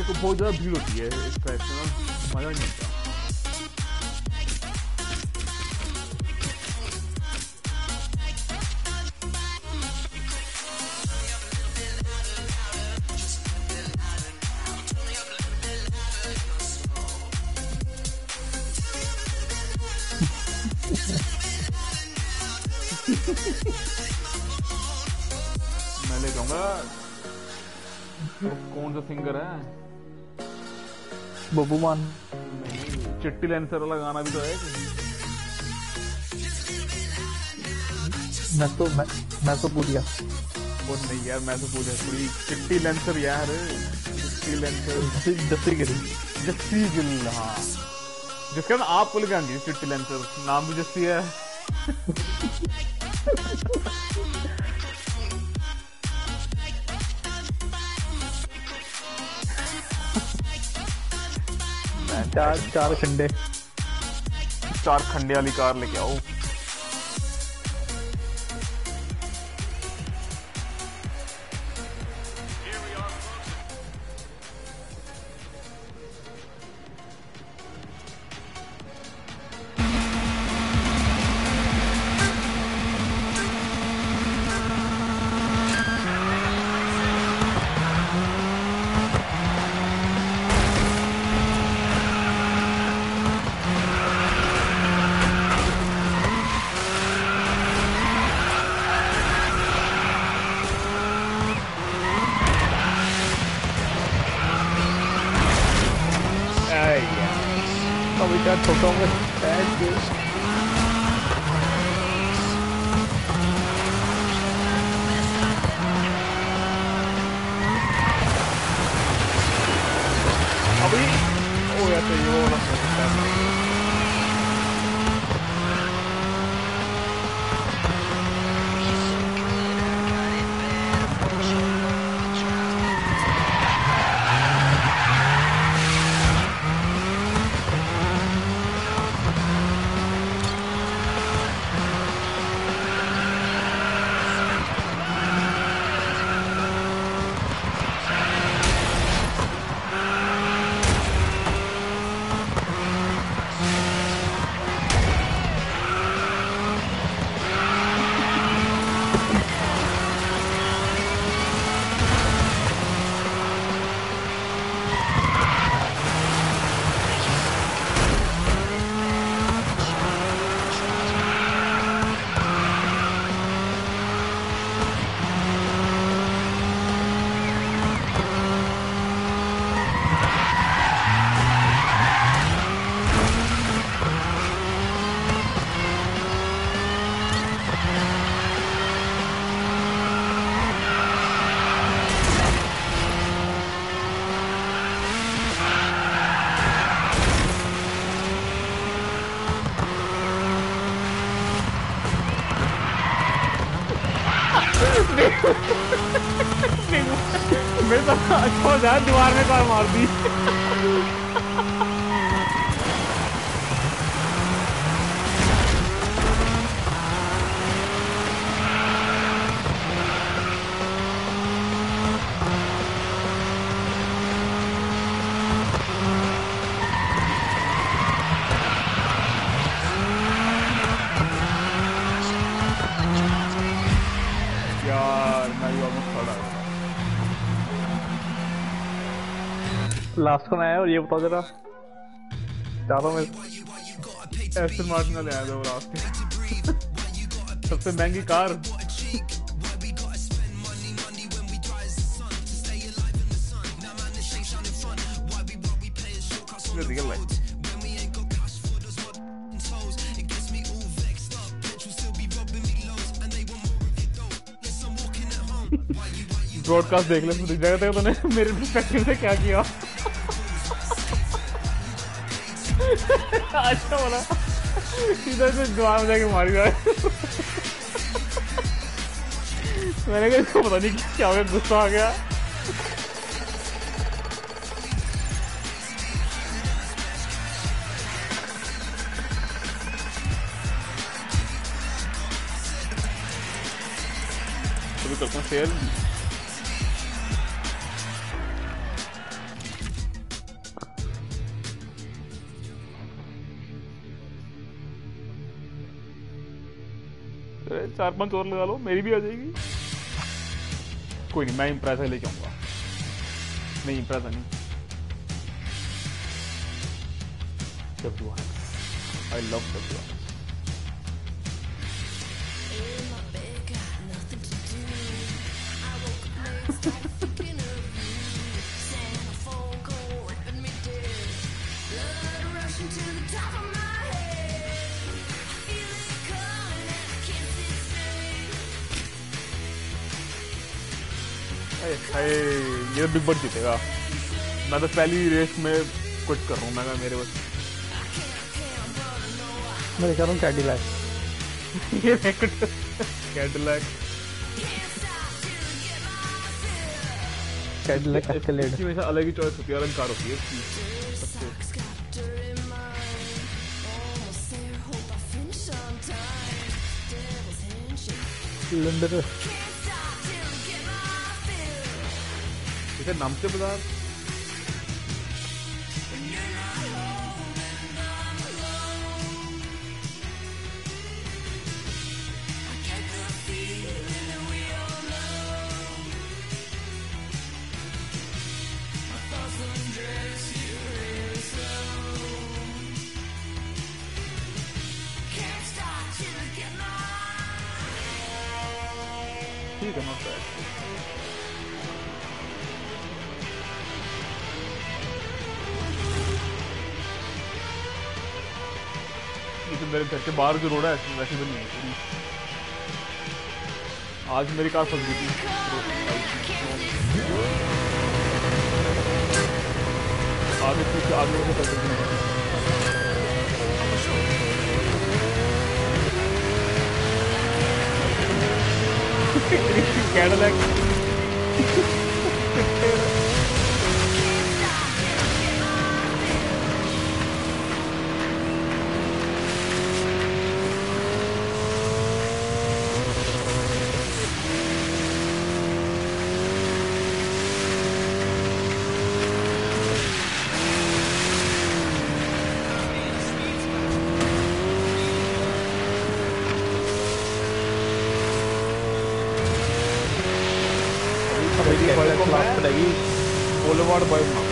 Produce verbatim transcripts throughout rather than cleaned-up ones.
मेरे को बहुत ज़्यादा भीड़ होती है इस ट्रैक पे ना, मज़ा नहीं आता। मैं ले जाऊंगा। कौन सा सिंगर है? बब्बू मान। चिट्टी लेंसर वाला गाना भी तो है। मैं तो मैं मैं तो पूछ गया। वो नहीं यार, मैं तो पूछ पूरी चिट्टी लेंसर यार, चिट्टी लेंसर जस्सी गिल। जस्सी गिल, हाँ, जिसका ना आप बोल के चिट्टी लेंसर, नाम भी जस्सी है। चार चार खंडे चार खंडे वाली कार लेके आओ। छोटा होगा अभी ओ यार तो ये वाला मेरे तो अच्छा था, दीवार में कार मार दी। लास्ट में आया और ये बताओ जरा चारों में एस्टन मार्टिन ले आया था वो लास्ट सबसे महंगी कार। ब्रॉडकास्ट देख ले, दिख जाएगा तूने मेरे पर्सपेक्टिव से क्या किया। अच्छा बोला, सीधा से जवाब में जाके मारी जाए। मैंने कहा इसको पता नहीं क्या हो गया, गुस्सा आ गया। तो भी करता हूँ शेयर। अरे चार पांच और लगा लो, मेरी भी आ जाएगी। कोई नहीं, मैं इम्प्रेसा लेके आऊंगा। नहीं इम्प्रेसा नहीं, डब्ल्यू आई लव डब्ल्यू। ये बिग बर्ड जीतेगा। मैं तो पहली रेस में कुछ कर रहा हूँ। मैं मेरे बस मैं दिखा रहा हूँ कैडिलैक। ये कैडिलैक कैडिलैक एस्केलेड। इसकी हमेशा अलग ही चॉइस होती है, अलग कार होती है इसकी सबसे। लंदर इसे नाम से बाजार ठीक है, नॉट बैड। तो मेरे घर के बाहर जो रोड है वैसे भी नहीं है पूरी। आज मेरी कार फंस गई थी। आगे पीछे आगे से फंस गई। कैडिलैक क्लास पड़ेगी बोलेवार्ड बॉय बना।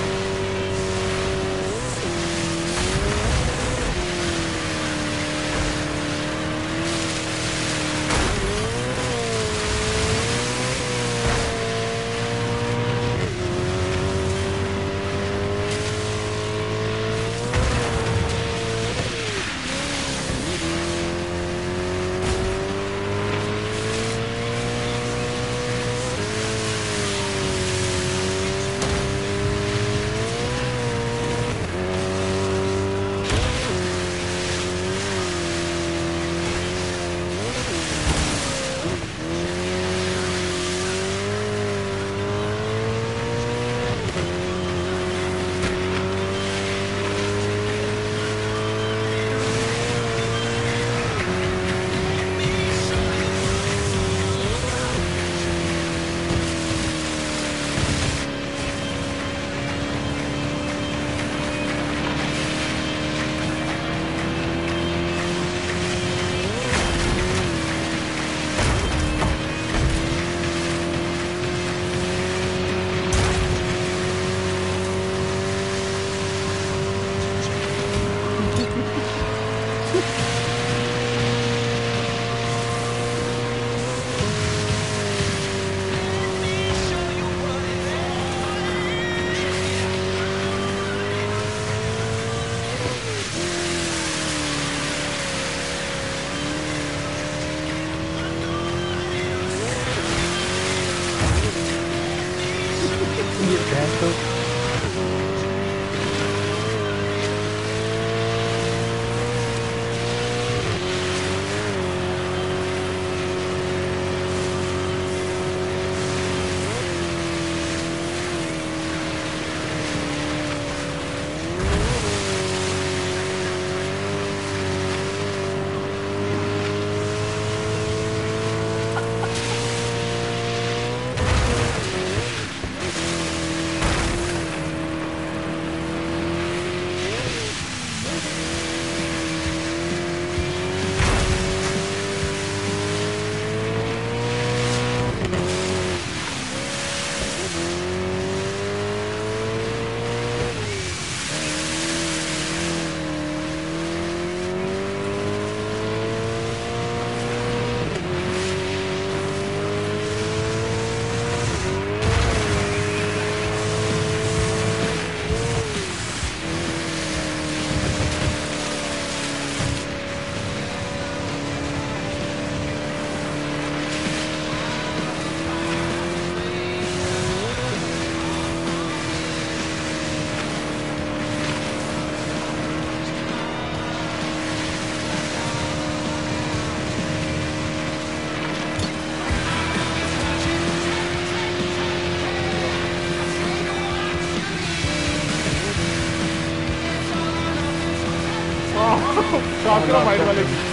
बात करो वाइट वाले की।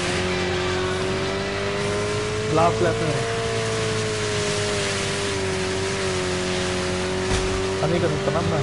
लास्ट लैप में नहीं कर सकता ना मैं।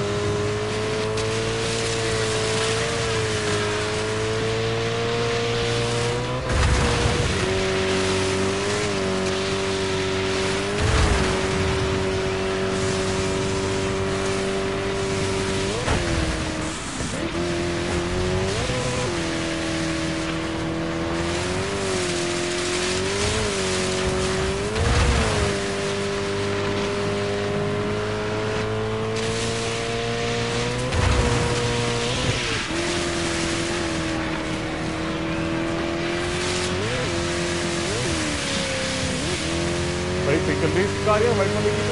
भाई साइकिल रेस का आ रही है वाइट वाले की।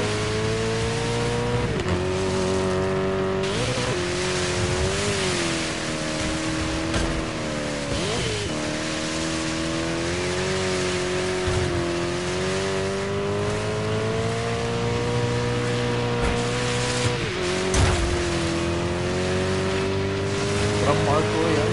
तो मार तो यार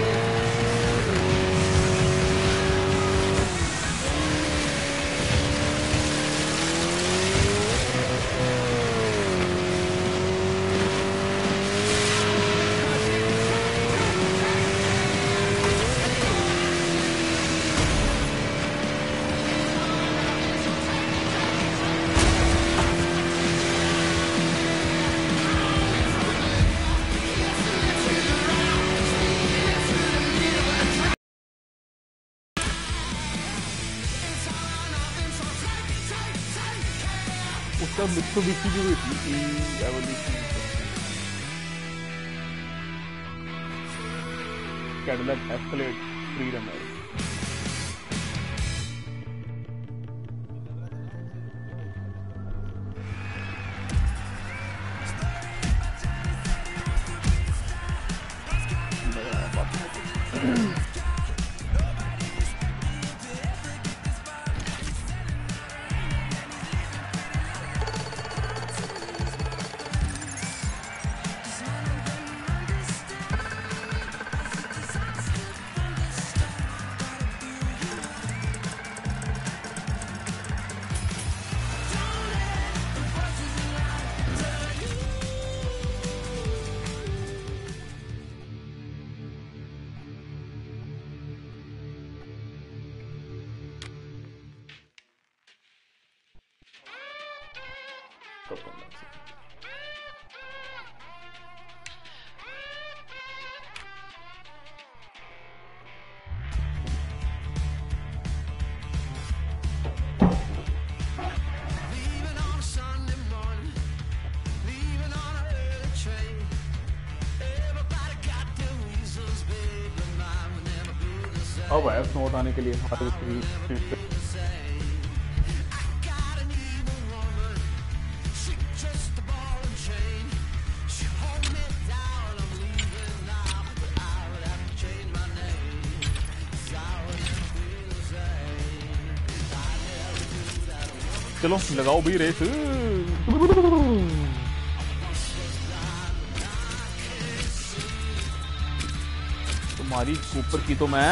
उसका मित्सुबिशी भी हुई थी एवोल्यूशन कैडिलैक एस्केलेड फ्रीडम है। अब है स्नोट आने के लिए हमारे चलो लगाओ भी रेस। तुम्हारी ऊपर की तो मैं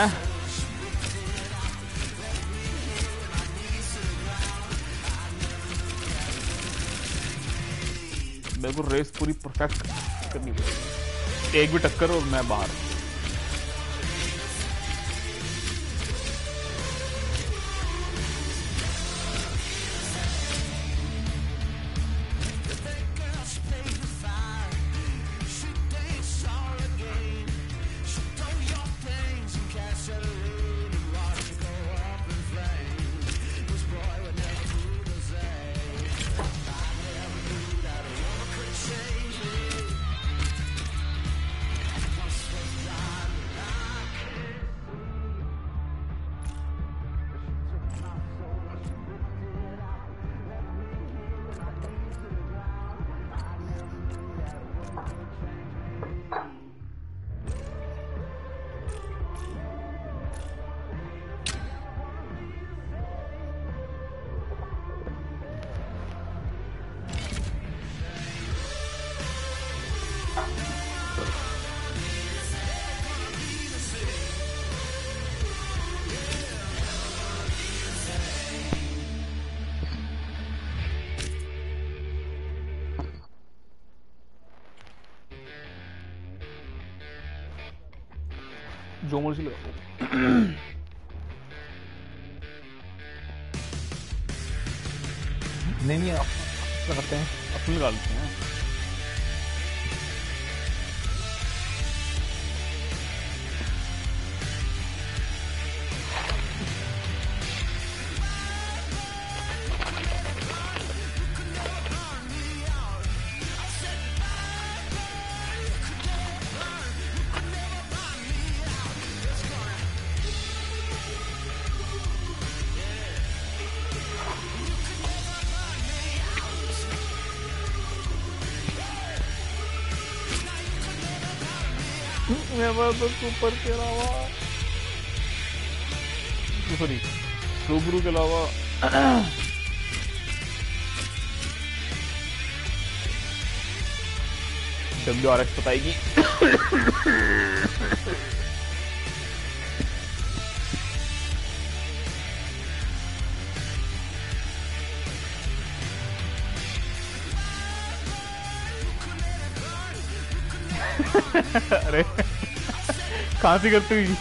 मेरे को रेस पूरी परफेक्ट करनी पड़ेगी। एक भी टक्कर और मैं बाहर। जो मर्जी लगा नहीं नहीं आप करते हैं अपने लगा लेते हैं। सुपर के अलावा सॉरी सुबरू के अलावा डब्ल्यू आर एक्स बताएगी। अरे खांसी करती हुई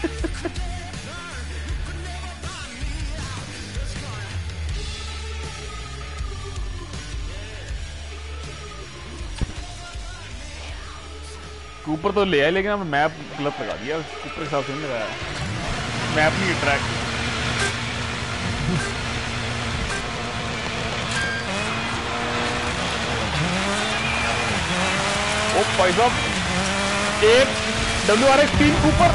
ऊपर तो ले आया, लेकिन अब मैप गलत लगा दिया, ऊपर के हिसाब से नहीं लगाया। मैप नहीं ट्रैक। ओ भाई साहब, एक डब्ल्यू आर एक्स तीन ऊपर।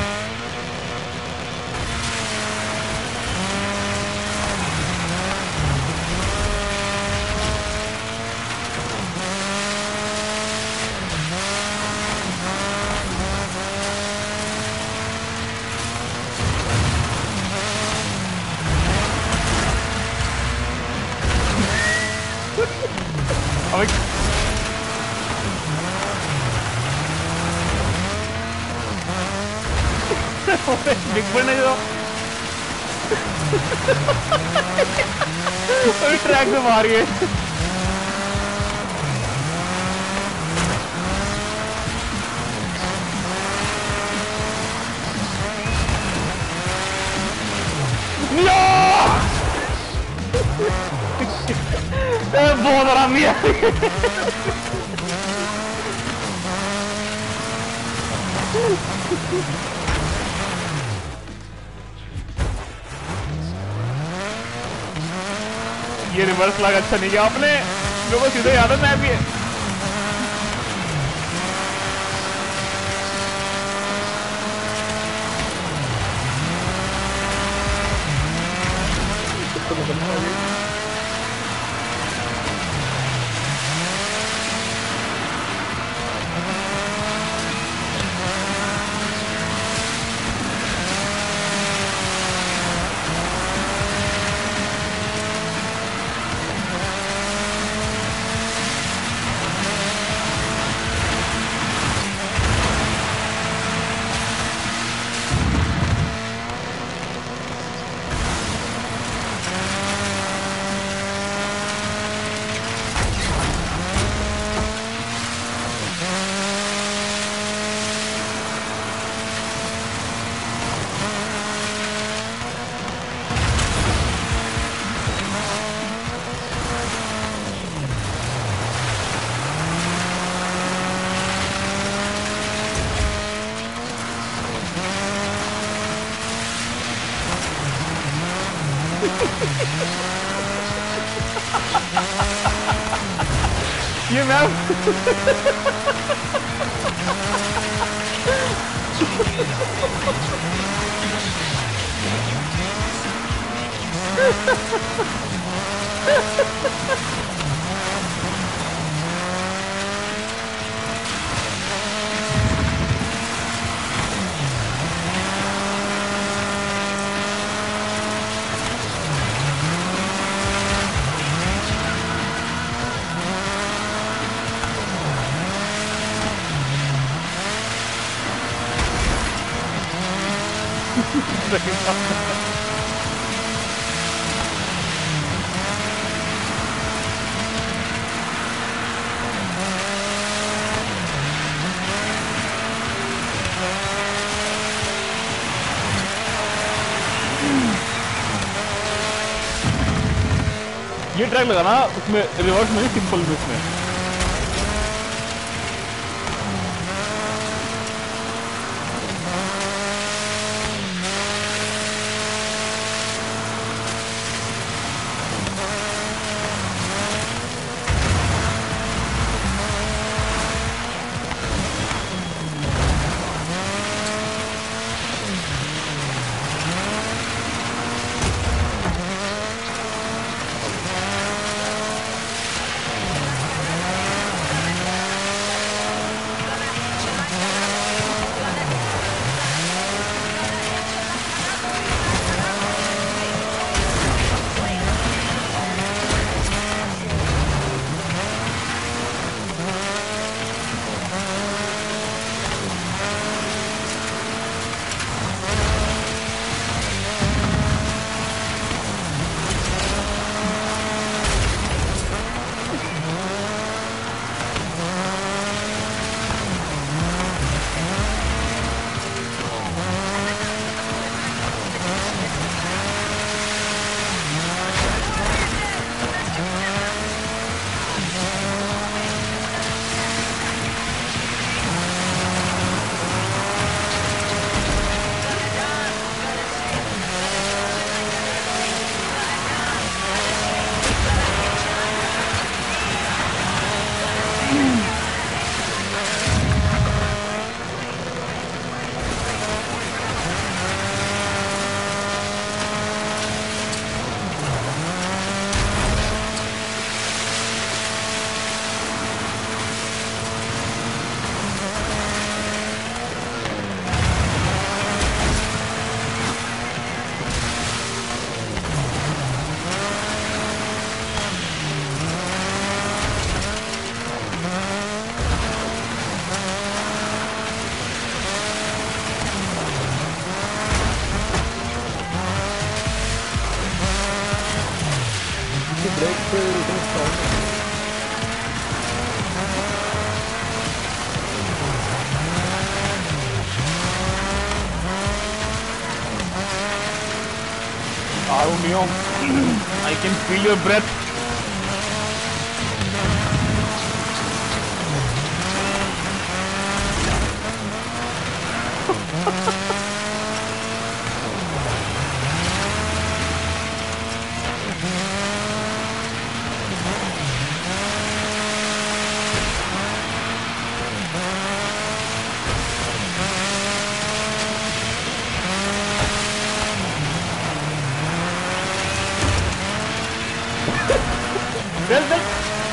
बिग बन है जो अभी ट्रैक से मार गए। बहुत आरामी है। ये रिवर्स लग अच्छा नहीं किया आपने, मेरे को सीधे याद है मैं भी है। ये मैम ये ट्रैक लगाना उसमें रिवर्स में, सिंपल में उसमें। Arunio, I can feel your breath. Well, well.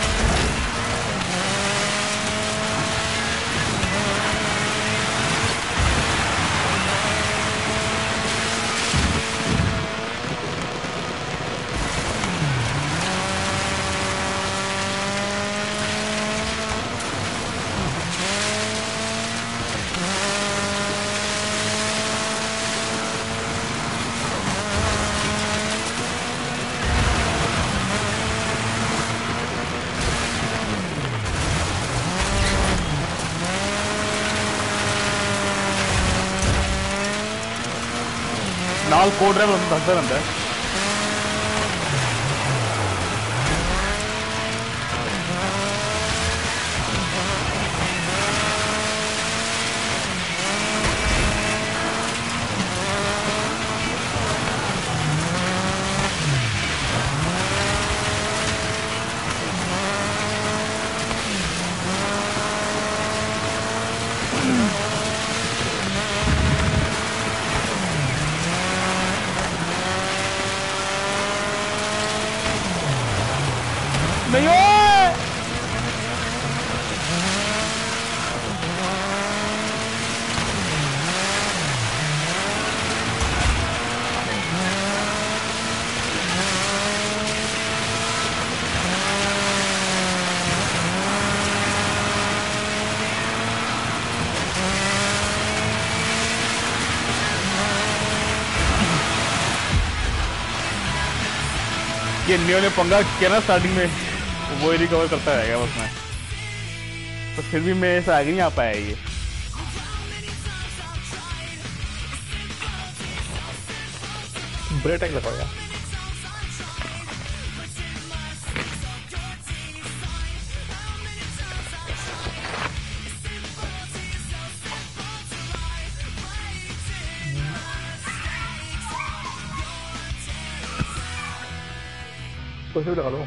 नाल को ड्राइवर दसदा रहिंदा है। नहीं ये नियो ने पंगा किया ना स्टार्टिंग में, वो ही रिकवर करता रहेगा बस मैं, तो फिर भी मेरे से आगे नहीं आ पाया ये। पूरे अटैक लगाओ यार। कुछ भी लगा लो।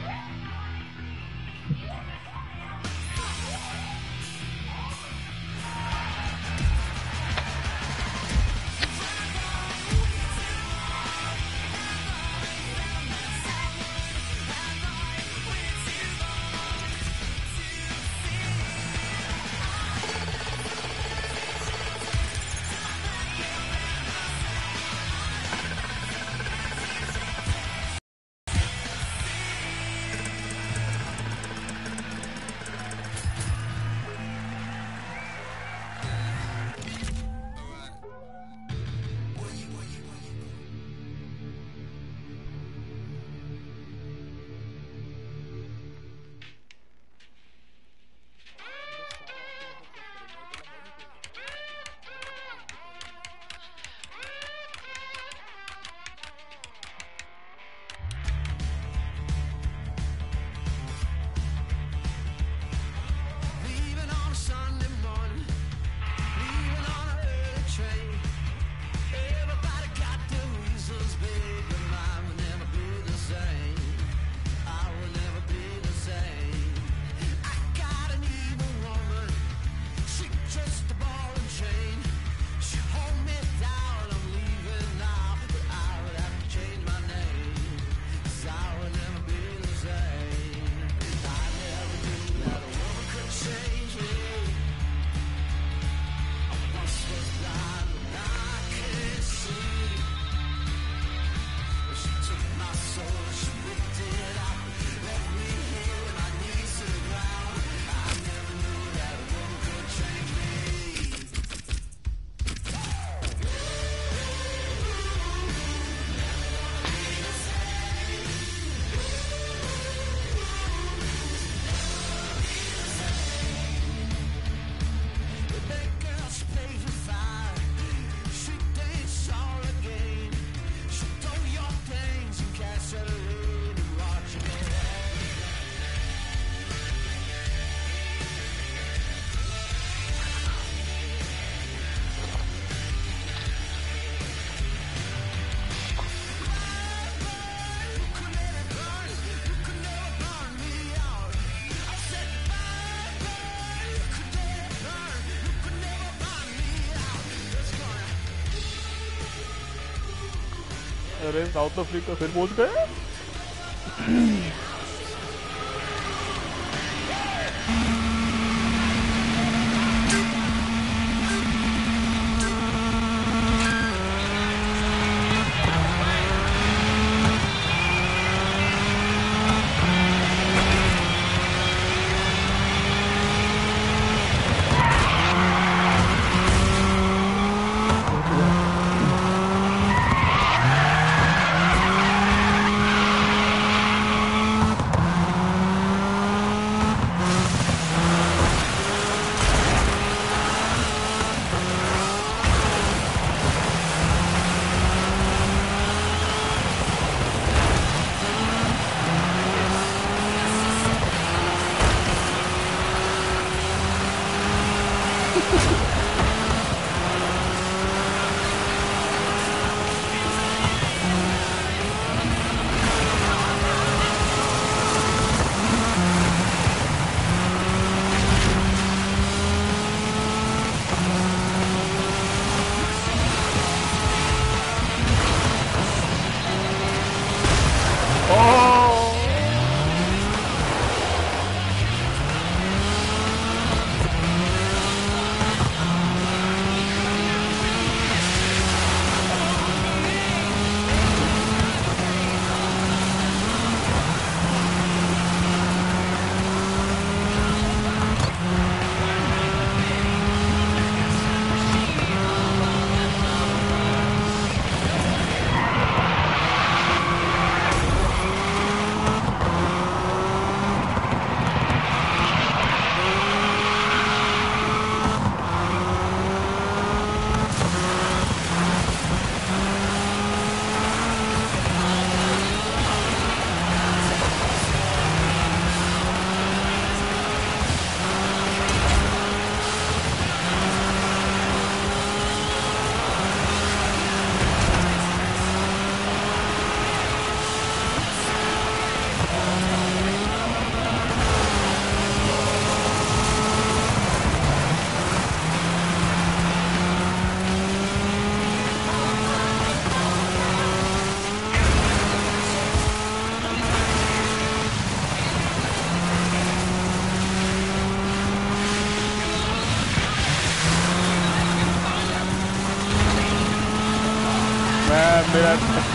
अरे साउथ अफ्रीका फिर पहुंच गए।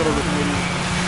करोगे तुम मेरी?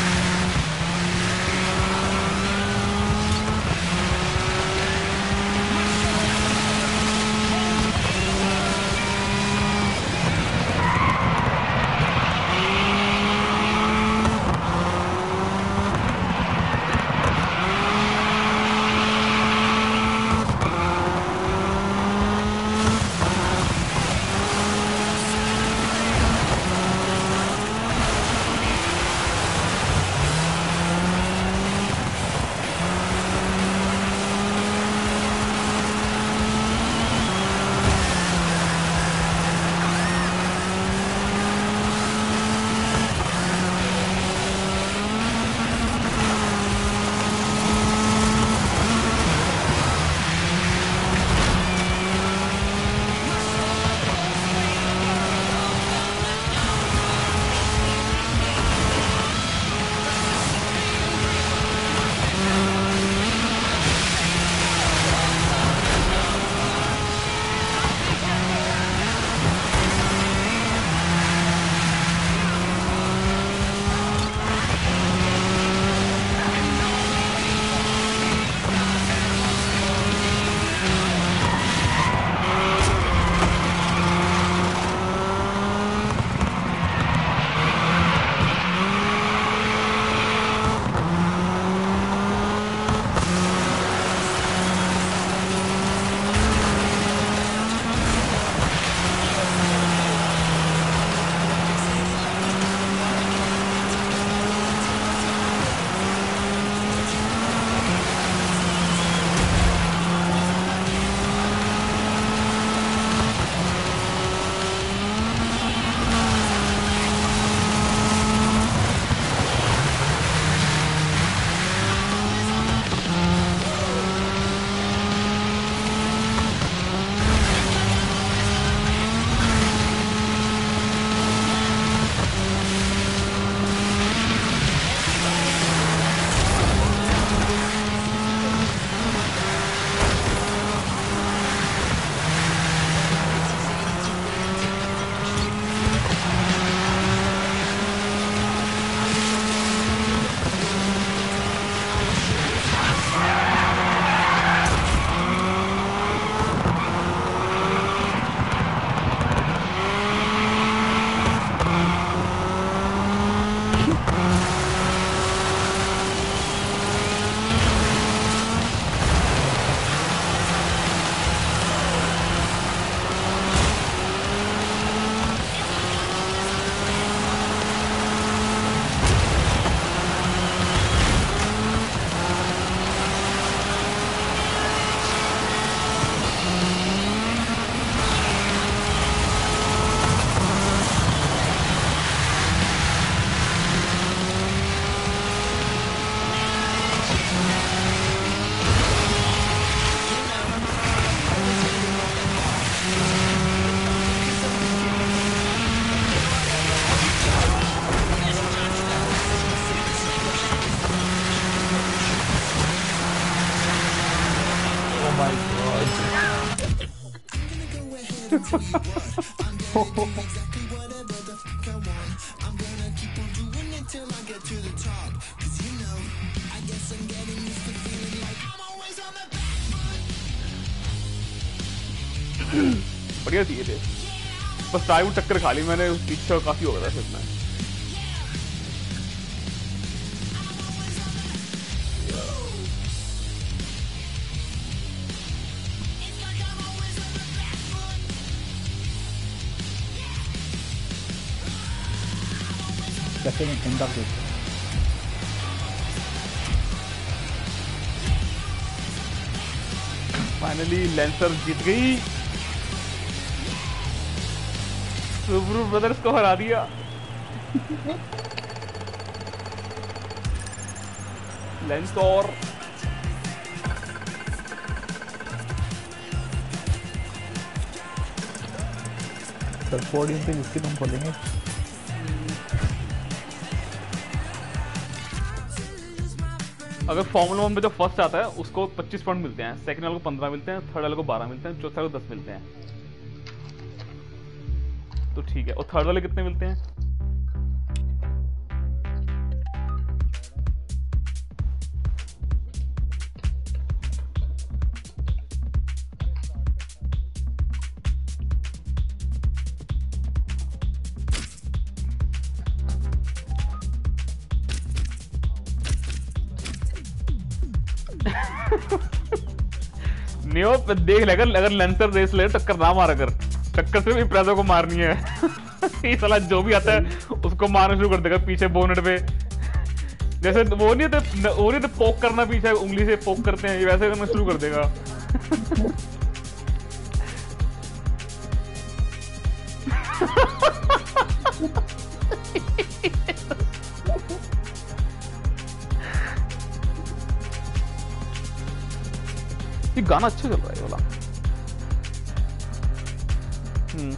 बढ़िया थी ये थे, बस ड्राइव टक्कर खा ली मैंने, पीछे काफी हो गया था फिर मैं। कैसे में ठंडा देख फाइनली लेंसर जीत गई, सुब्रू ब्रदर्स को हरा दिया। लेंसर सर पोडियम पे जिसकी तुम खोलेंगे। अगर फॉर्मूला वन में जो फर्स्ट आता है उसको पच्चीस पॉइंट मिलते हैं, सेकंड वाले को पंद्रह मिलते हैं, थर्ड वाले को बारह मिलते हैं, चौथे वाले को दस मिलते हैं। तो ठीक है, और थर्ड वाले कितने मिलते हैं? नियो देख ले, अगर अगर लेंसर रेस ले टक्कर ना मार, अगर टक्कर से भी प्रेजो को मारनी है ये साला जो भी आता है उसको मारना शुरू कर देगा पीछे बोनेट पे। जैसे वो नहीं होते, वो नहीं होते पोक करना, पीछे उंगली से पोक करते हैं, ये वैसे करना शुरू कर देगा ये गाना अच्छा चल रहा है वाला। हम्म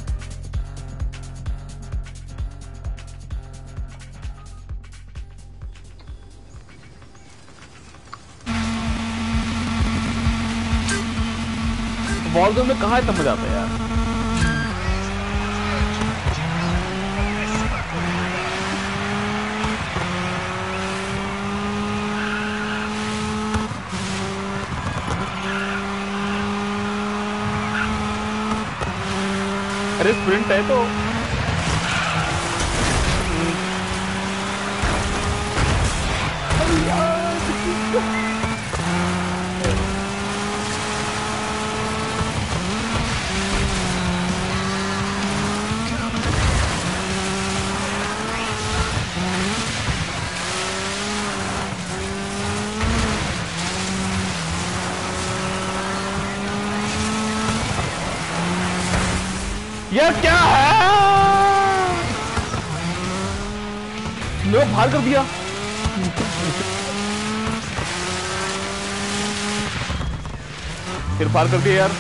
वॉलजोन में कहाँ इतना मजा आता है यार। अरे स्प्रिंट है तो यार क्या है, मेरे को बाहर कर दिया। फिर बाहर कर दिया यार।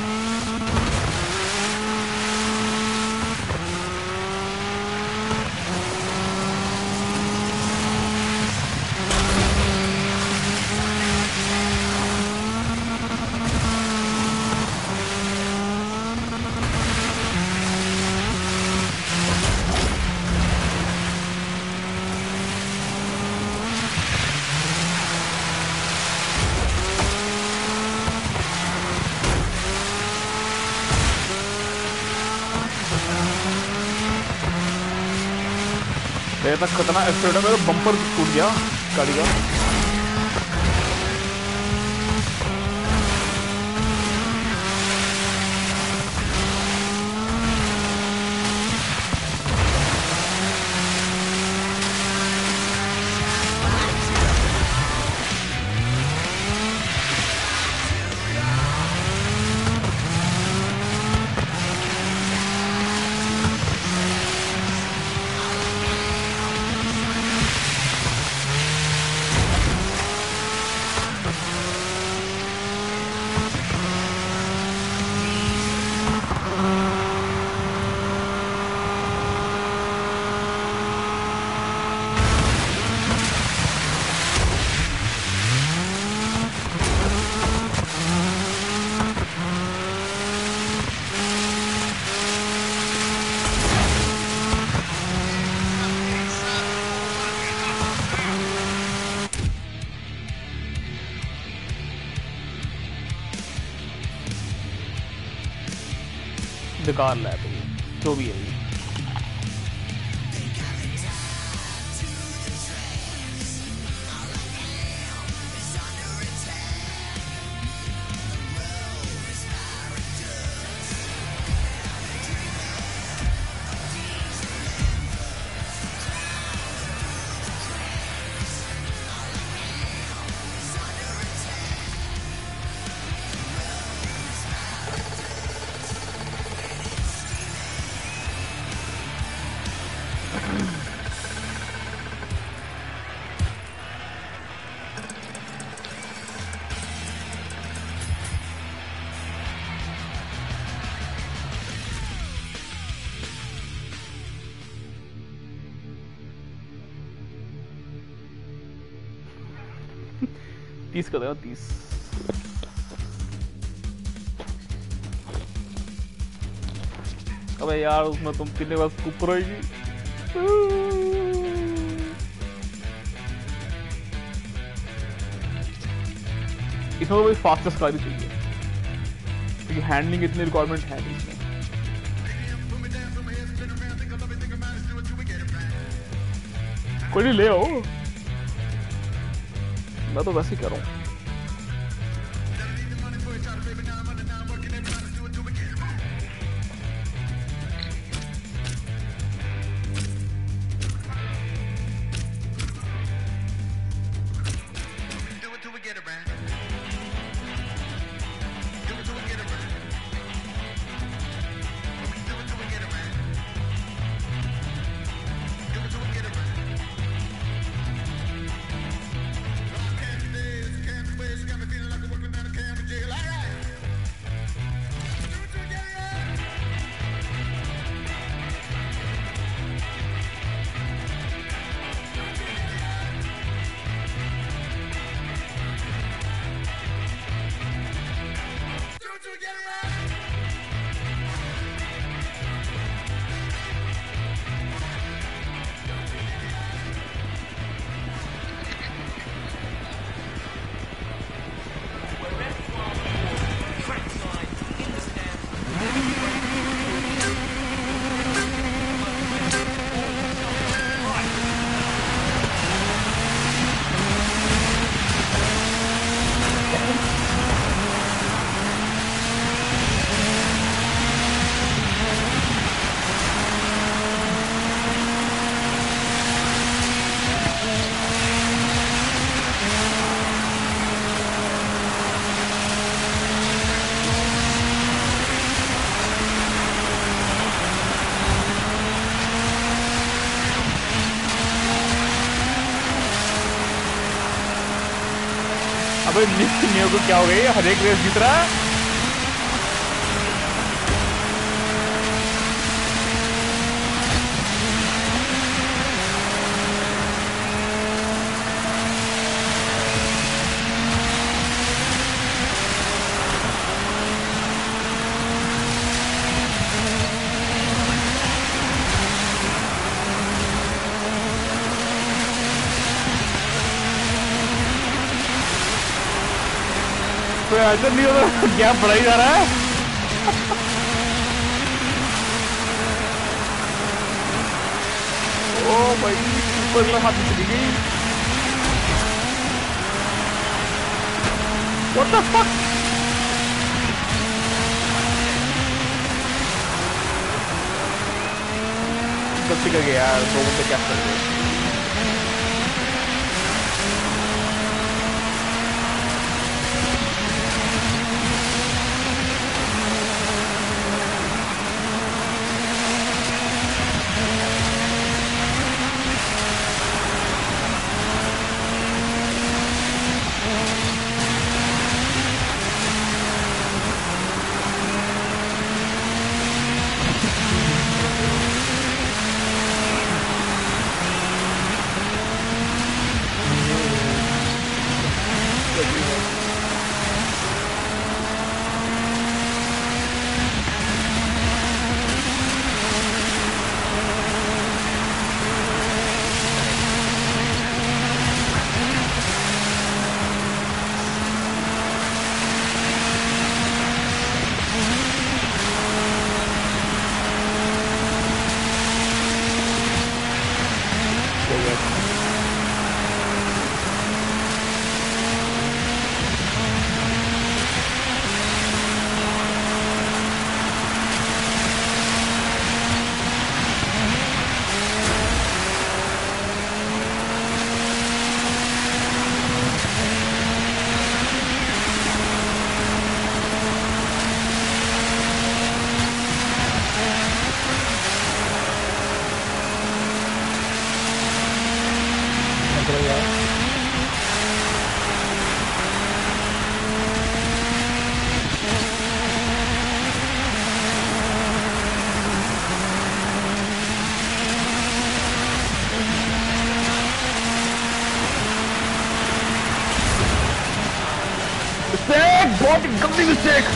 इतना खतरनाक एक्सीडेंट है, मेरा बम्पर टूट गया गाड़ी का। बेकार लैब है जो भी है ये। तीस कर देगा, तीस। अबे यार उसमें तुम कितने बार स्कूप रहेगी। इसमें तो भाई फास्टेस्ट कार ही चाहिए क्योंकि हैंडलिंग इतनी रिक्वायरमेंट है नहीं इसमें। कोई नहीं ले आओ, मैं तो वैसे ही कह रहा हूँ। अबे नियो को क्या हो गई, हर एक रेस जीत रहा है। तो ऐसा नहीं होता, गैप बढ़ा ही जा रहा है। ओ भाई ऊपर हाथ में चली गई। What the fuck? गलती कर गया यार, दो घंटे क्या कर रहे। मिस्टेक, बहुत ही गंदी मिस्टेक।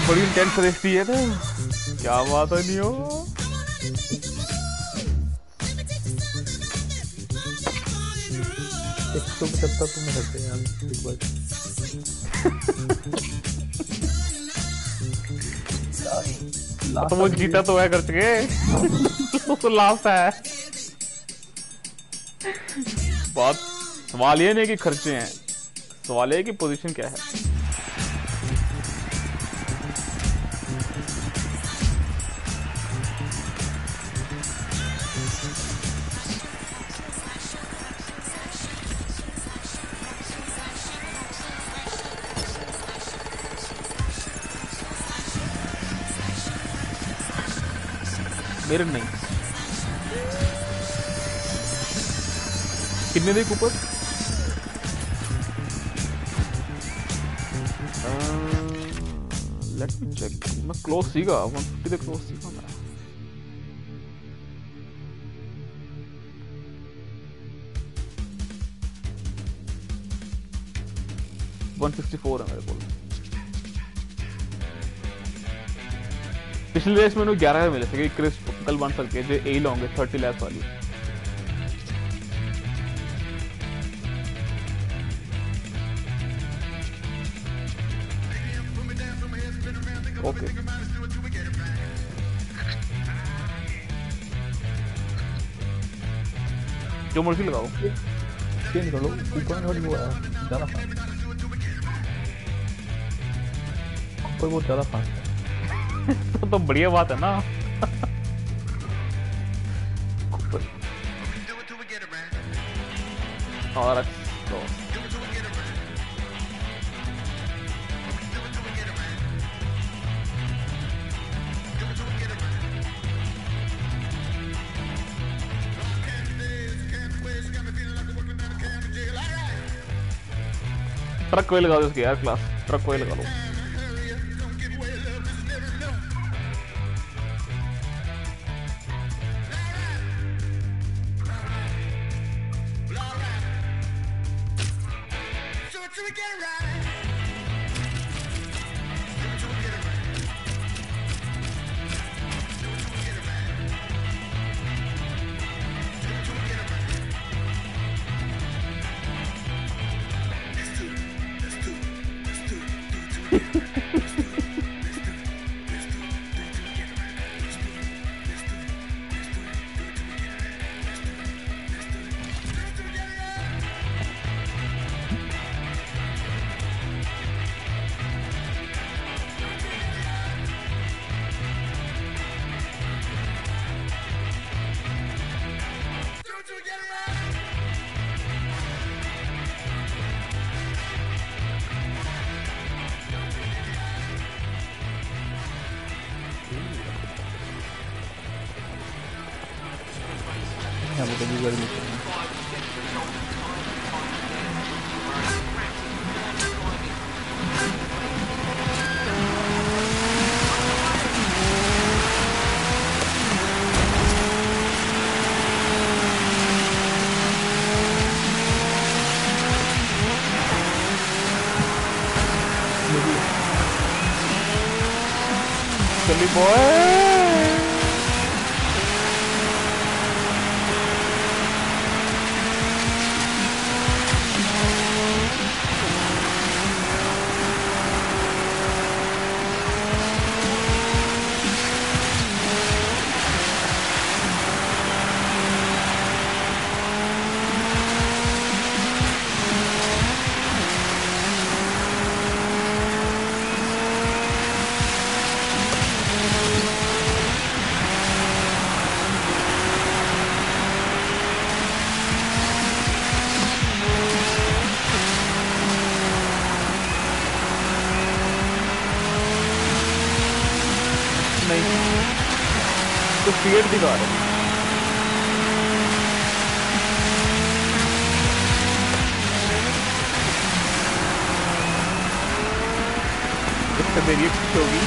बड़ी इंटेंस रेस थी ये तो। क्या बात है नियो। एक सौ पचहत्तर तुमने करते यार एक बार। तो वो जीता तो है खर्च के। तो लास्ट है। बात सवाल ये नहीं कि खर्चे हैं, सवाल ये कि पोजीशन क्या है। मेरे नहीं। कितने दे ऊपर? Let me check. मैं क्लोज सीगा वन फिफ्टी दे क्लोज सीगा मैं। वन सिक्सटी फोर है मेरे को। पिछले रेस में उन्हें ग्यारह मिले थे कि क्रिस कल बन सकती है जो ए लॉन्ग है थर्टी लैप्स वाली। ओके जो मर्जी लगाओ। चेंज कर लो ऊपर वाली वो है ज़्यादा फास्ट। ऊपर वो ज़्यादा फास्ट है। तो, तो बढ़िया बात है ना। और तो ट्रक कोई लगा दो उसकी यार क्लास। ट्रक कोई लगा लो। यहाँ पे भी गर्मी चली बॉय। नहीं तो फिएट दिखा रहे हैं। इससे मेरी कुछ होगी।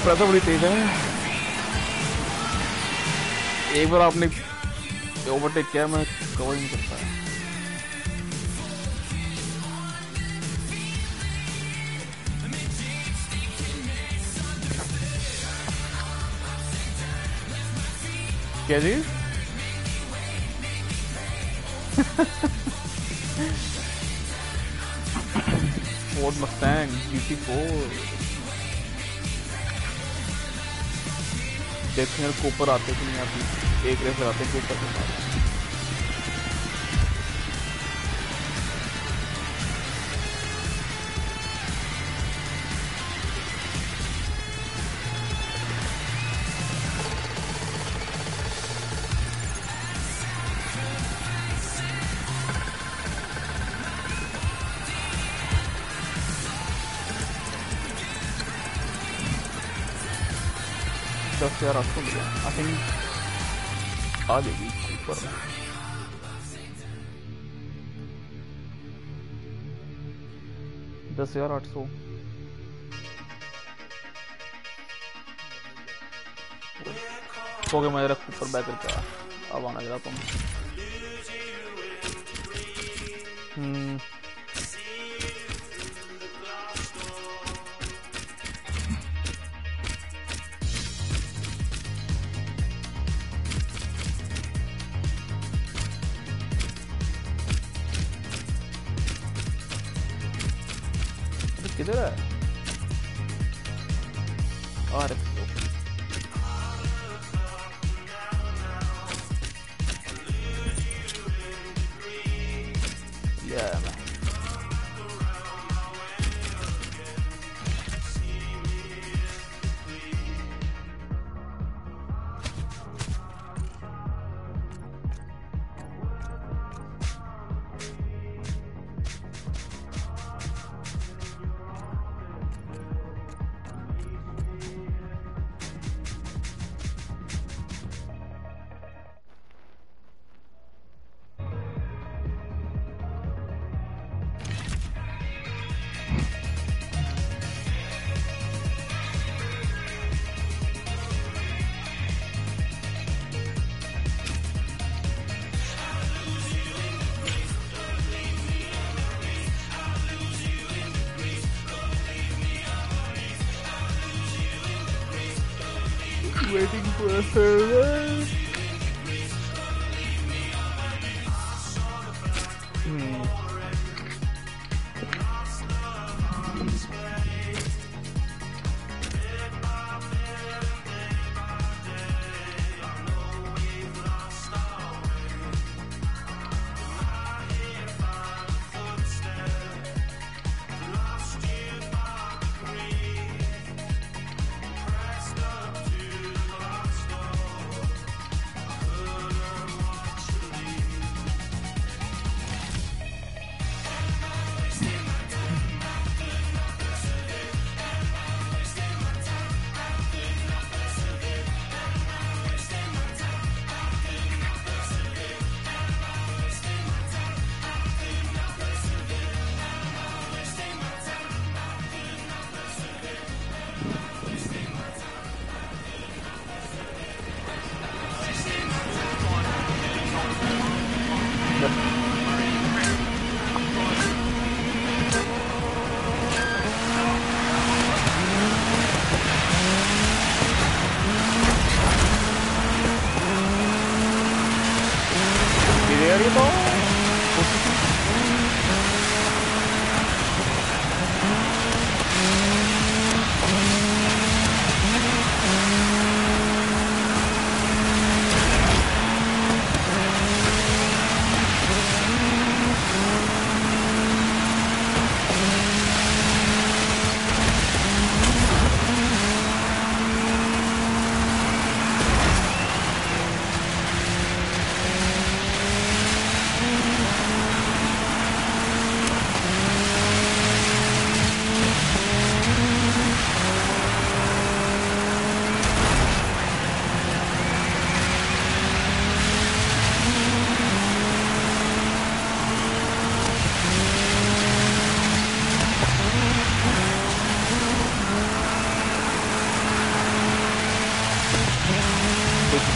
प्रेशर बड़ी तेज है। एक बार आपने ओवरटेक किया, मैं कवर नहीं कर पाया। क्या जी? Ford Mustang G T four. देखते हैं कूपर आते कि नहीं आती। एक रेस आते हैं कूपर के साथ। दस हजार आठ सौ मिला। आई थिंक आ जाएगी ऊपर। दस हजार आठ सौ। हो गया। मैं रख ऊपर बैक करके आ। अब आना जरा तुम। हम्म किधर है? और yeah, man. Waiting for a server. Hmm.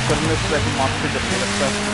करने से ऐसे मास्टर करने लगता है।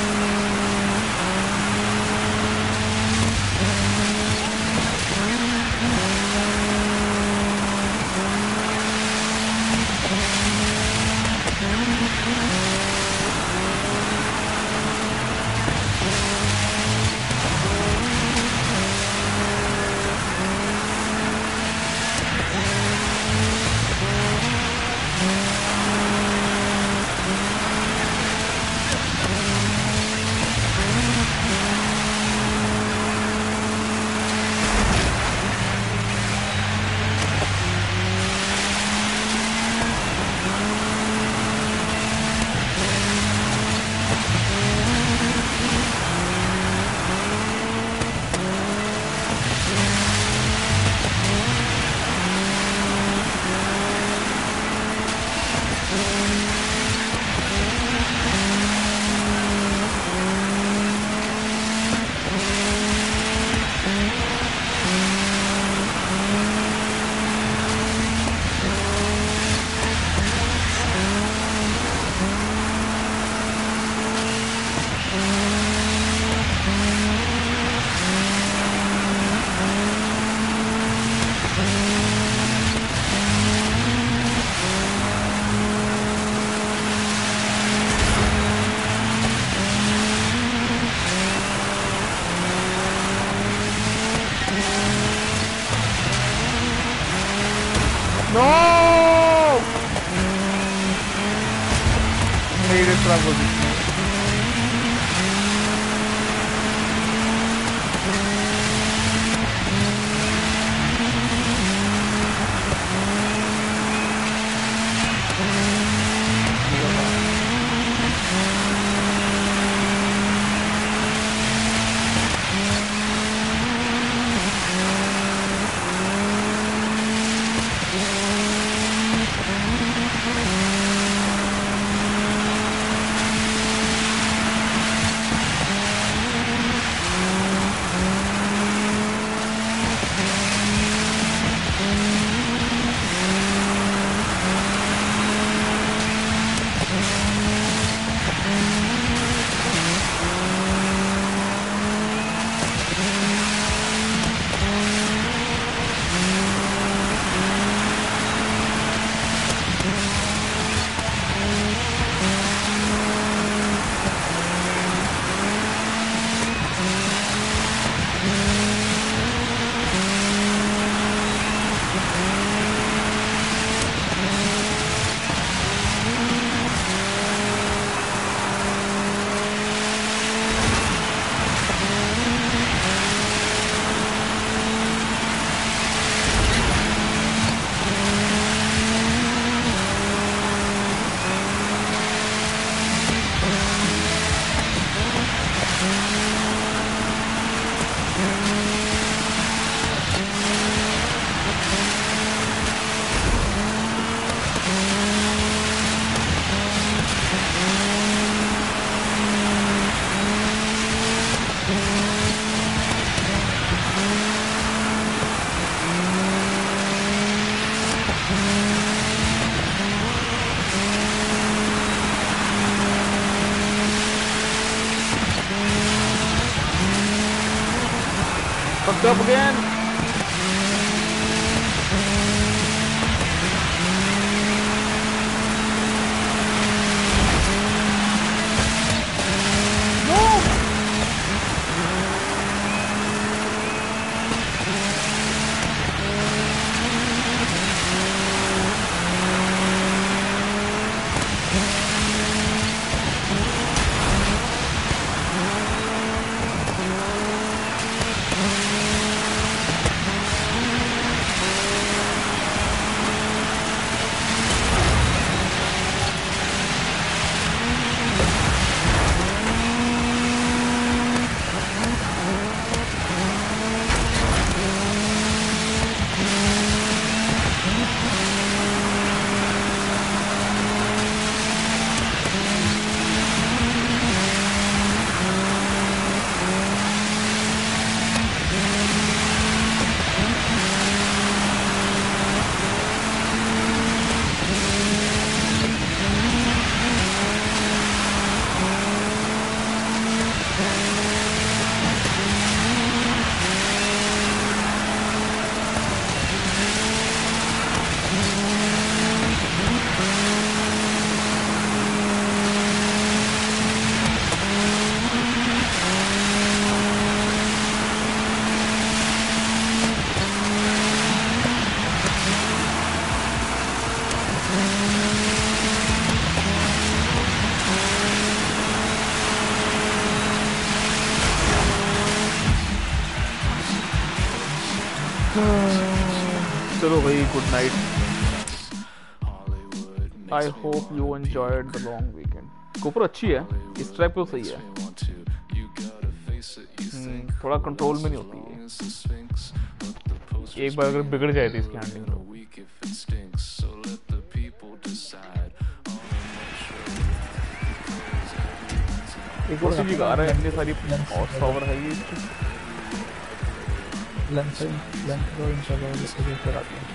No! Made it from position. Fucked up again. चलो भाई, good night. I hope you enjoyed the long weekend. GoPro अच्छी है, इस ट्रैक पे सही है. hmm, थोड़ा कंट्रोल में नहीं होती है. एक बार अगर बिगड़ जाए तो इसकी हैंडलिंग तो एक और चीज आ रहा है. इतनी सारी और पावर है ये. लेंस लेंस को इंशाल्लाह ये कराते हैं.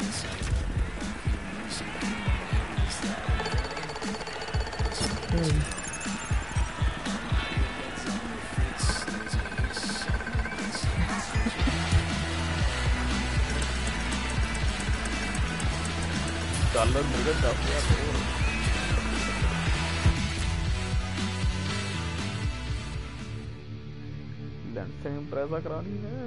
डॉलर मिल गया दस हजार. लेंस से इम्प्रेसा करानी है.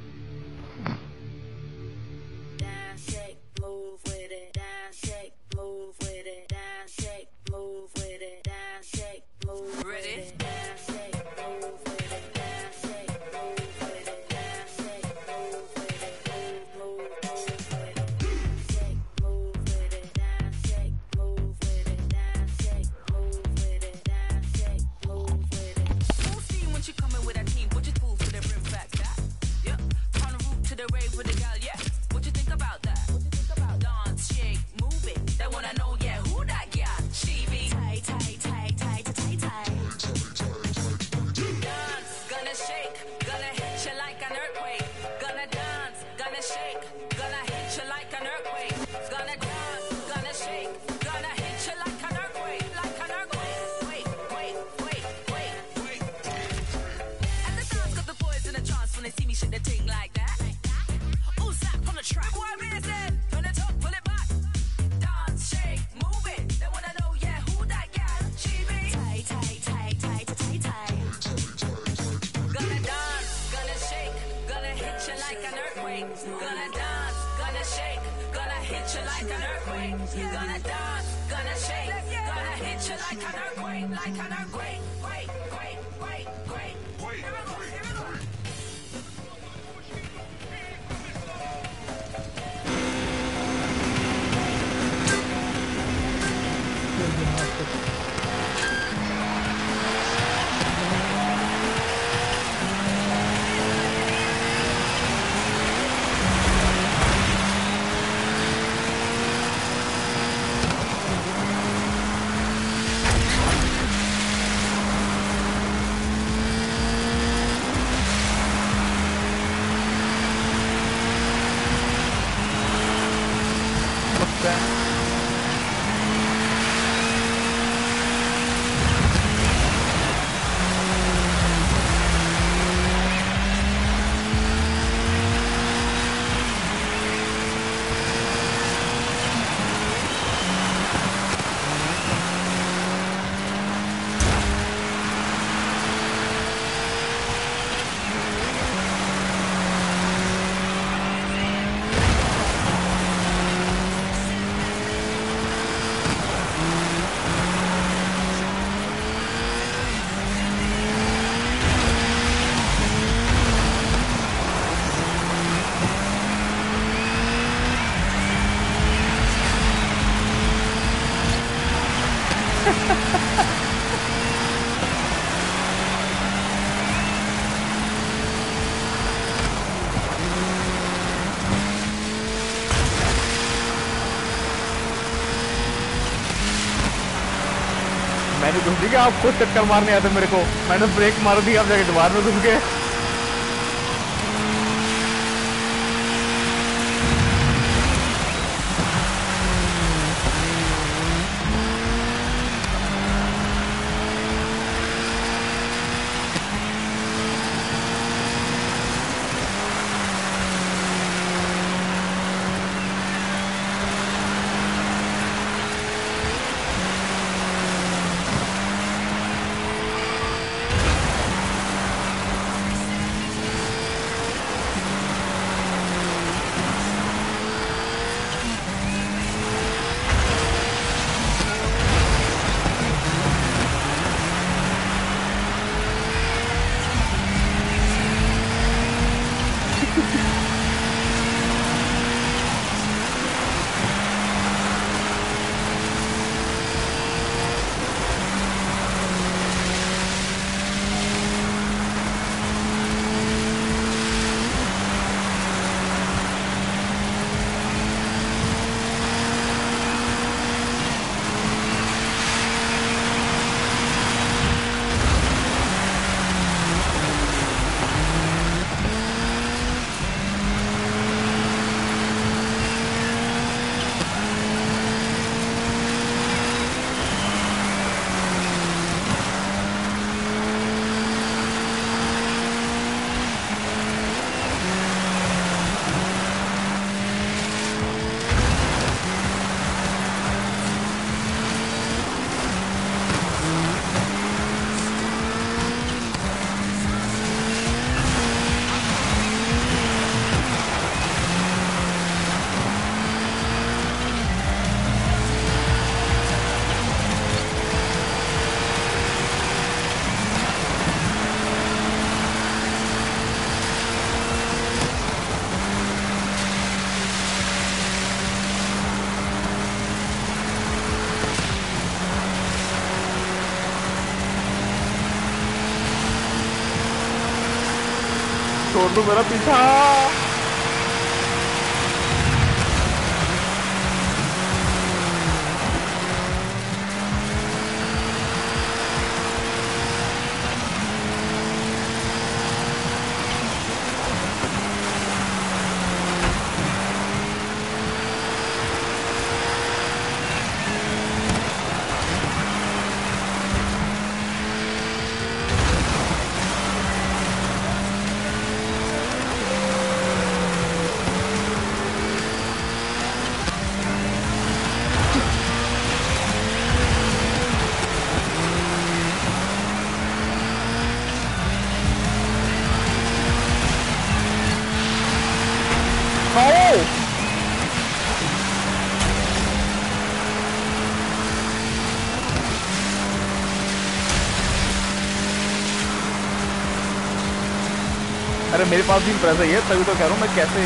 मैंने घुस दी क्या? आप खुद चक्कर मारने आए थे मेरे को. मैंने ब्रेक मार दी, आप जाके दीवार में घुस गए. छोड़ दो मेरा पीछा। अरे मेरे पास भी इम्प्रेस है, तभी तो कह रहा हूँ मैं कैसे।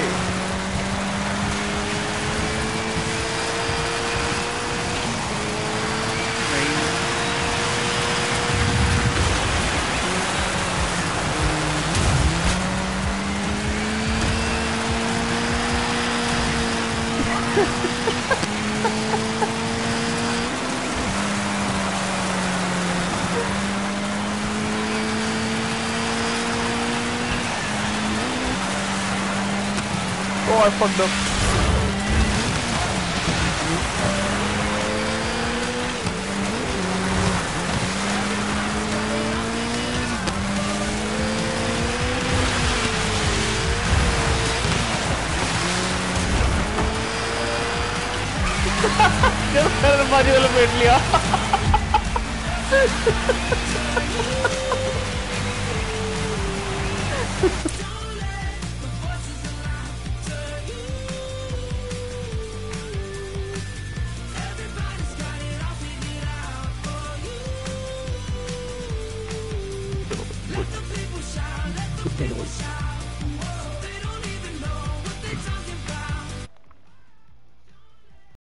Oh, I fucked up. बाजी वाला पेट लिया।